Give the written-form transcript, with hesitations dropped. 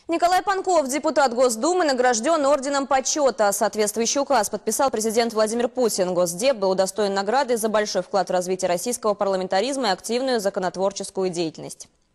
Николай Панков, депутат Госдумы, награжден орденом почета. Соответствующий указ подписал президент Владимир Путин. Госдеп был удостоен награды за большой вклад в развитие российского парламентаризма и активную законотворческую деятельность.